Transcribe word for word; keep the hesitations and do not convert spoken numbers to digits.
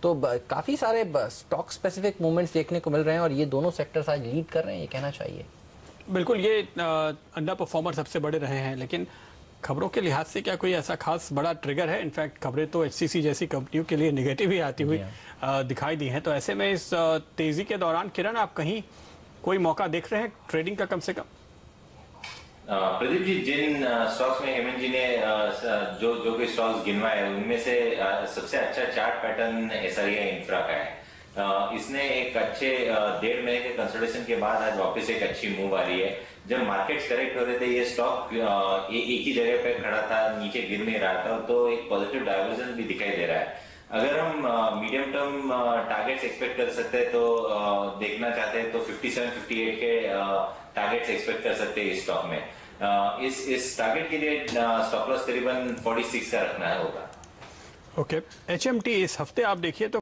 तो काफ़ी सारे स्टॉक स्पेसिफिक मूवमेंट्स देखने को मिल रहे हैं और ये दोनों सेक्टर्स आज लीड कर रहे हैं, ये कहना चाहिए। बिल्कुल, ये अंडर परफॉर्मर सबसे बड़े रहे हैं, लेकिन खबरों के लिहाज से क्या कोई ऐसा खास बड़ा ट्रिगर है? इनफैक्ट खबरें तो एचसीसी जैसी कंपनियों के लिए नेगेटिव ही आती हुई दिखाई दी हैं। तो ऐसे में इस तेजी के दौरान किरण, आप कहीं कोई मौका देख रहे हैं ट्रेडिंग का कम से कम? प्रदीप जी, जिन स्टॉक्स में हेमंत जी ने जो जो कोई स्टॉक्स गिनवाए उनमें से सबसे अच्छा चार्ट पैटर्न एसआरआई इंफ्रा का है। इसने एक अच्छे डेढ़ महीने के कंसल्टेशन के बाद आज वापस एक अच्छी मूव आ रही है। जब मार्केट्स करेक्ट हो रहे थे, ये स्टॉक एक ही जगह पे खड़ा था, नीचे गिर नहीं रहा था, तो एक पॉजिटिव डाइवर्जन भी दिखाई दे रहा है। अगर हम मीडियम टर्म टारगेट्स एक्सपेक्ट कर सकते हैं तो uh, देखना चाहते हैं तो सत्तावन अट्ठावन के टारगेट्स uh, एक्सपेक्ट कर सकते हैं इस स्टॉक में। uh, इस इस टारगेट के लिए स्टॉप लॉस करीबन छियालीस का रखना है होगा। ओके, एचएमटी इस हफ्ते आप देखिए तो